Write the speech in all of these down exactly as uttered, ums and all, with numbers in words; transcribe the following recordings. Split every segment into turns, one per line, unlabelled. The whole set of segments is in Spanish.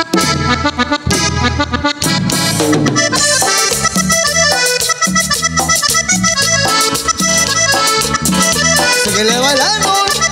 Síguele bailando.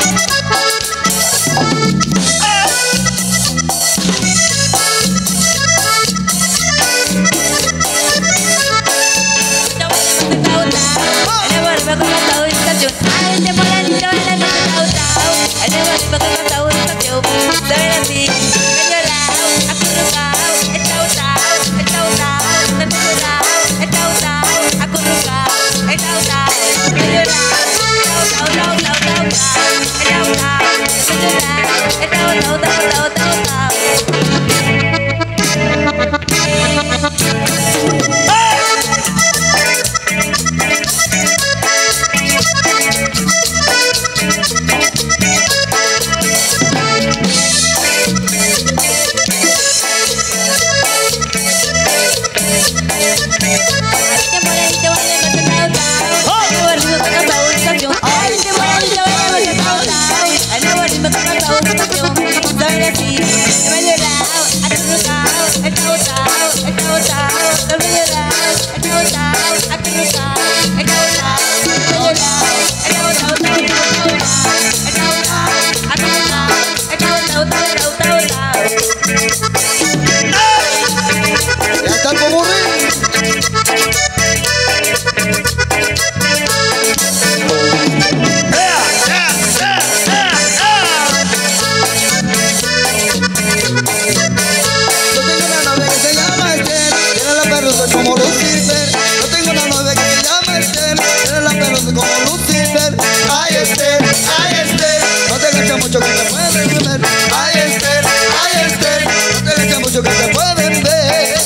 Mucho que te pueden ver. Ay, Esther, ay, Esther, no te dejes mucho que te pueden ver.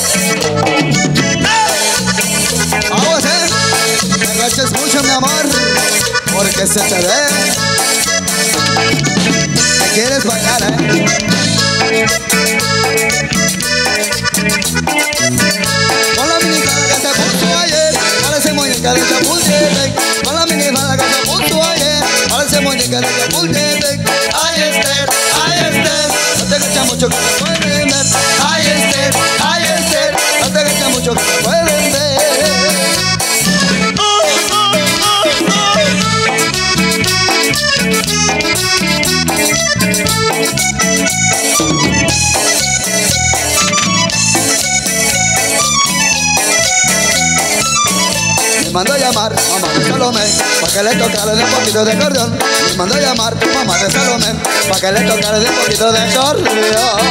Vamos, eh, te agaches mucho, mi amor, porque se te ve. Te quieres bailar, eh. Con la minifalda que te puso ayer, parece muñeca de Chapultepec. Con la minifalda que te puso ayer, parece muñeca de Chapultepec. Ay, Esther, ay, Esther, no te agaches mucho que te pueden ver. Ay, Esther, ay, Esther, no te agaches mucho que te pueden ver. Me mandó a llamar mamá de Salomé para que le tocara de un poquito de acordeón. Me mandó a llamar mamá de Salomé para que le tocara de un poquito de acordeón.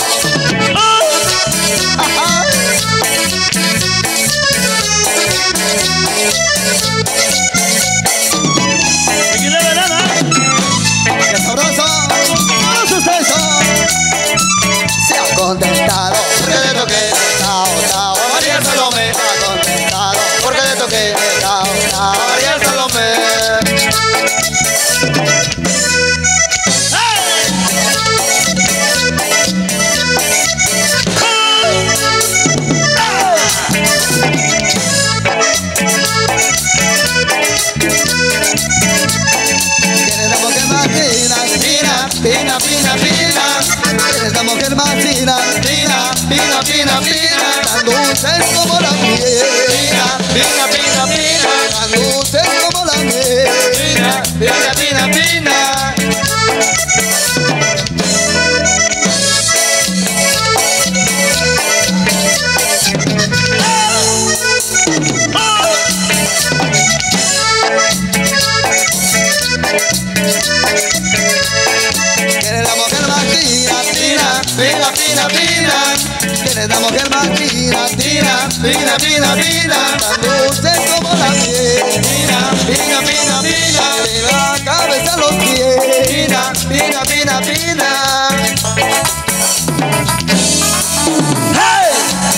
¡Qué sabroso! ¡Sabroso es eso! Se ha contestado porque le toqué tao, tao a María Salomé. Se ha contestado porque le toqué tao, tao a María Salomé. Pina, pina, pina, eres la mujer más fina. Pina, pina, pina, pina, tan dulce como la miel. Pina, pina, pina, pina, tan dulce como la miel. Pina, pina, pina, pina. Pina, pina, pina, tienes la mujer más fina. Pina, pina, pina, pina, tan dulce como la miel. Pina, pina, pina, pina, de la cabeza a los pies. Pina, pina, pina, pina. ¡Hey!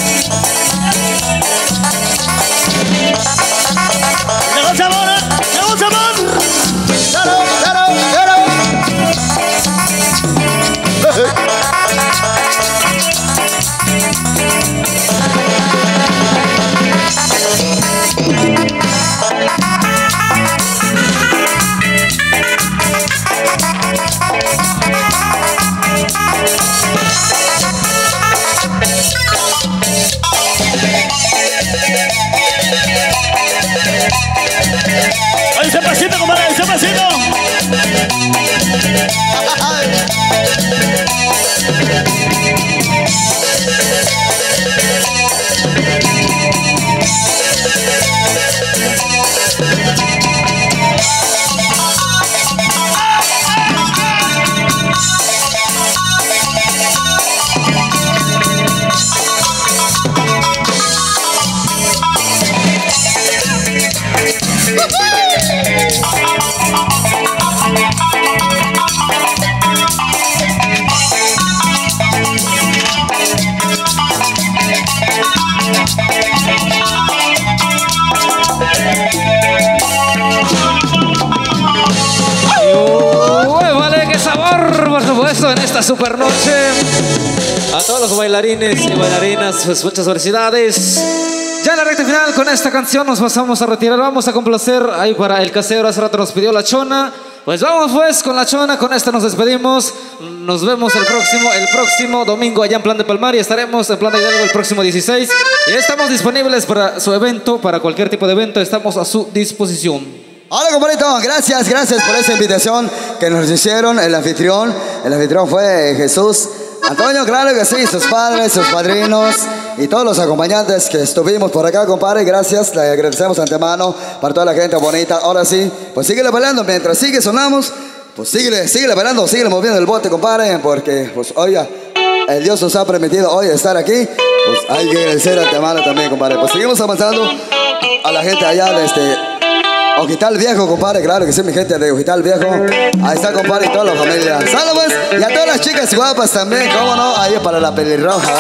¡Llegó el sabor! ¡Llegó el sabor! ¡Claro, claro, claro!
pasito.
En esta super noche a todos los bailarines y bailarinas, pues muchas felicidades. Ya en la recta final con esta canción nos pasamos a retirar. Vamos a complacer ahí para el casero. Hace rato nos pidió la chona. Pues vamos pues con la chona. Con esta nos despedimos. Nos vemos el próximo, el próximo domingo allá en Plan de Palmar. Y estaremos en Plan de Hidalgo el próximo dieciséis. Y estamos disponibles para su evento, para cualquier tipo de evento. Estamos a su disposición.
Hola, compadrito, gracias, gracias por esa invitación que nos hicieron. El anfitrión, el anfitrión fue Jesús Antonio, claro que sí, sus padres, sus padrinos y todos los acompañantes que estuvimos por acá, compadre. Gracias, le agradecemos antemano para toda la gente bonita. Ahora sí, pues síguele bailando, mientras sigue sonamos, pues síguele, síguele bailando, síguele moviendo el bote, compadre, porque pues oiga, el Dios nos ha permitido hoy estar aquí, pues hay que agradecer antemano también, compadre. Pues seguimos avanzando a la gente allá de este Ojital Viejo, compadre, claro que sí, mi gente de Ojital Viejo. Ahí está, compadre, y toda la familia. Saludos, y a todas las chicas guapas también, cómo no, ahí para la pelirroja.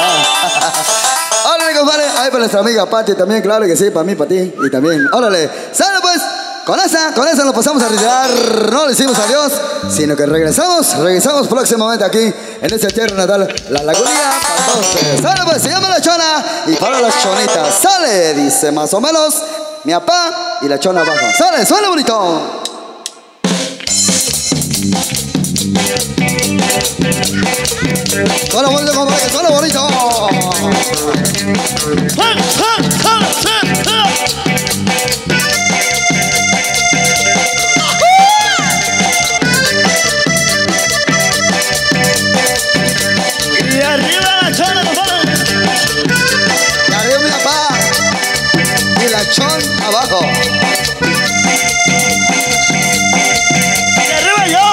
Órale, compadre, ahí para nuestra amiga Pati también, claro que sí, para mí, para ti, y también, órale. Saludos, pues, con esa, con esa nos pasamos a retirar. No le decimos adiós, sino que regresamos, regresamos próximamente aquí, en este tierra natal, La Lagunilla, para todos ustedes. Saludos, pues, se llama La Chona, y para las chonitas, sale, dice más o menos, mi papá y la chona abajo. ¡Sale! ¡Suena bonito! ¡Suena bonito, compadre! ¡Suena bonito!
Y arriba la chona, compadre.
Y arriba mi papá y la chon abajo.
Y arriba yo.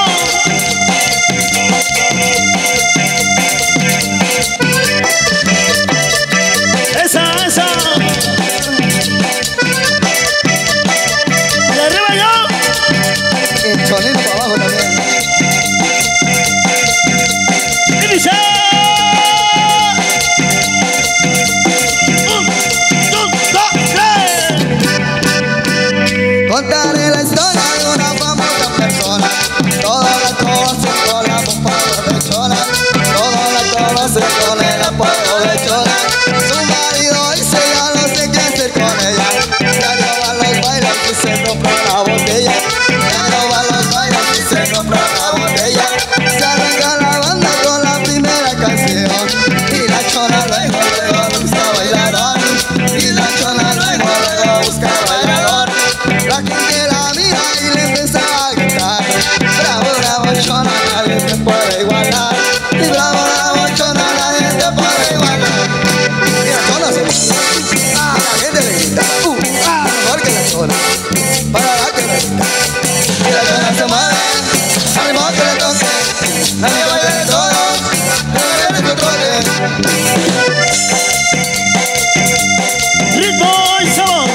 Esa, esa. Y arriba yo.
El chonito para abajo también.
Y dice.
Contaré la historia de una famosa persona. Toda la conocen con la pompa de chona. Toda la conocen con el apodo de chona. Su marido dice ya no sé qué hacer con ella. Ya no va a los bailes y se compra una botella. Ya no va a los bailes y se compra una botella. Se arranca la banda con la primera canción. Y la chona luego, luego busca bailador. Y la chona luego, luego busca bailador. La gente la mira y le empieza a gritar. Bravo, bravo, chona, nadie te puede igualar. Y bravo, bravo, chona, nadie te puede igualar. Y la chona se ah, la gente le grita. Uh, ah, mejor que la chona. Para la que le grita. Y la chona se mueve, al ritmo que le toque. Nadie baila de todo, nadie le controle.
Ritmo y sabor.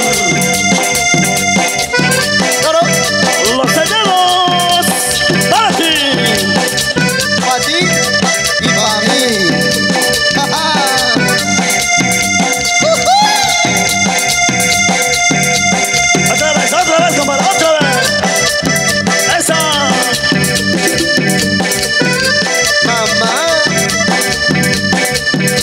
Los señalos para ti.
Para ti y para mí.
Otra vez, otra vez, compadre, otra vez. Esa.
Mamá.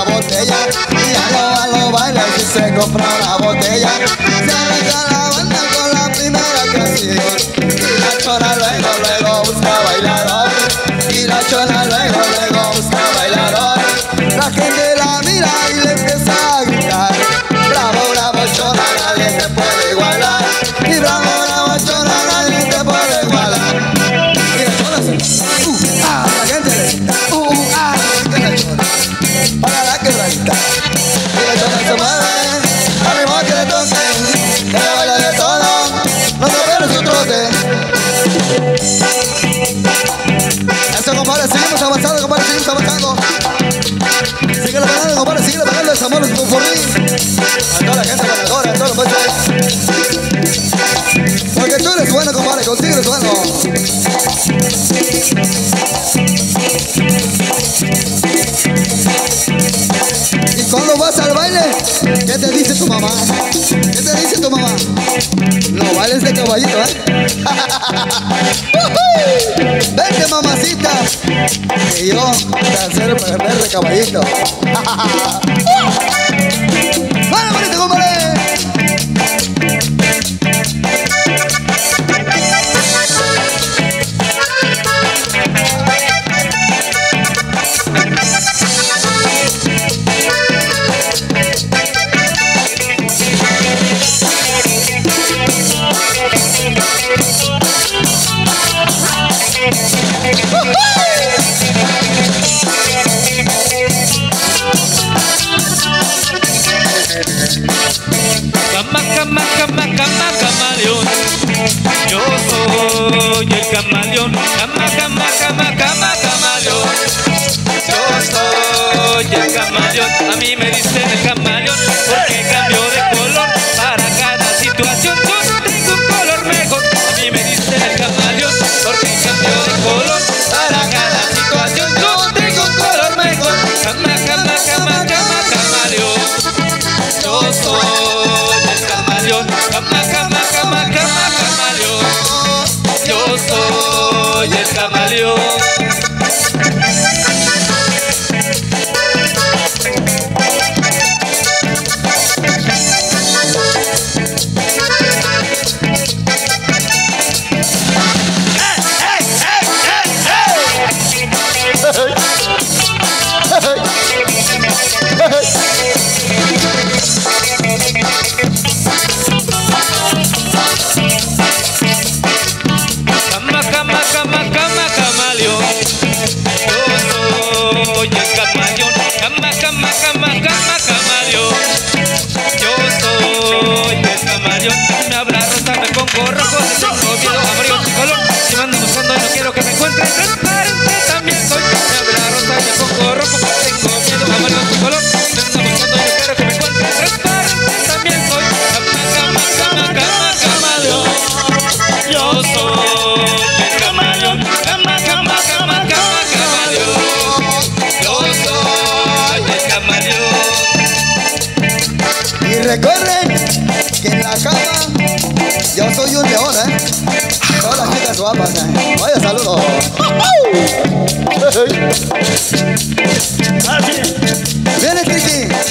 una botella. Y ya no a los bailes y se compra una botella. Se arranca la banda con la primera canción. Y la chona luego, luego busca bailador. Y la chona luego, luego busca bailador. La gente la mira y le empieza a gritar. Bravo, bravo, chona, nadie te puede igualar. Y bravo, bravo, chona, nadie te puede igualar. Y la chona se... Uh, ah, la gente le grita. Uh, ah, que la chona. Para la quebradita. Y la chona se mueve. Arriba que le toque. Ella baila de todo. No se pierde su trote. Eso, compadre, seguimos avanzando, compadre, seguimos avanzando. Sigue bailando, compadre, sigue bailando el amor por mí. A toda la gente ganadora, a todos los machos. Porque tú eres bueno, compadre, contigo eres bueno. Y cuando vas al baile, ¿qué te dice tu mamá? ¿Qué te dice tu mamá? No bailes de caballito, ¿eh? Vente, mamacita, que yo te hacer perder de caballito. ¡Vale, bonito, compadre!
Cama, cama, cama, cama, camaleón. Yo soy el camaleón. Cama, cama, cama, cama, camaleón. Yo soy el camaleón. A mí me dicen el camaleón porque cambio de color para cada situación. Yo tengo un color mejor. A mí me dicen el camaleón porque cambio de color para cada situación. Yo tengo un color mejor. Cama, cama, cama, cama, camaleón. Yo soy el camaleón, cama, cama, cama, cama, camaleón. Yo soy el camaleón. Cama, cama, cama, cama, camaleón. Yo soy el camaleón. Cama, cama, cama, cama, camaleón. Yo soy el camaleón. Me habla rosa, me pongo rojo. Si tengo miedo, amarillo, tricolor. Si me ando buscando y no quiero que me encuentre transparente, también soy. Me habla rosa, me pongo rojo. Tengo miedo, amarillo, tricolor. Si me ando buscando y no quiero que me encuentre transparente, también soy. Cama, cama, cama, cama, camaleón. Yo soy el camaleón. Cama, cama, cama, cama, camaleón. Yo soy el camaleón.
Y recuerden que en la cama yo soy un león, ¿eh? Todas las chicas guapas, ¿eh? Vaya saludo.
Así.
Viene, Triki.